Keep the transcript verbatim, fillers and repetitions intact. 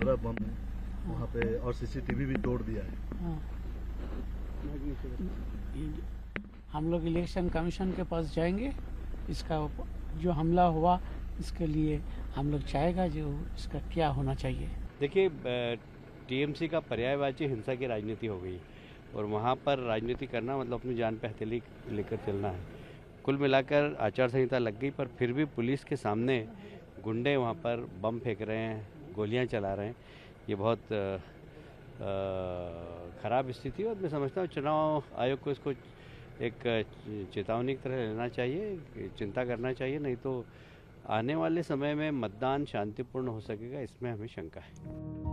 पंद्रह बम वहाँ पे और सीसीटीवी भी तोड़ दिया है। हाँ। हम लोग इलेक्शन कमीशन के पास जाएंगे, इसका जो हमला हुआ इसके लिए हम लोग चाहेगा जो इसका क्या होना चाहिए। देखिए, टीएमसी का पर्यायवाची हिंसा की राजनीति हो गई और वहाँ पर राजनीति करना मतलब अपनी जान पे हथेली लेकर चलना है। कुल मिलाकर आचार संहिता लग गई, पर फिर भी पुलिस के सामने गुंडे वहाँ पर बम फेंक रहे हैं, गोलियां चला रहे हैं। ये बहुत ख़राब स्थिति है और मैं समझता हूँ चुनाव आयोग को इसको एक चेतावनी की तरह लेना चाहिए, चिंता करना चाहिए, नहीं तो आने वाले समय में मतदान शांतिपूर्ण हो सकेगा, इसमें हमें शंका है।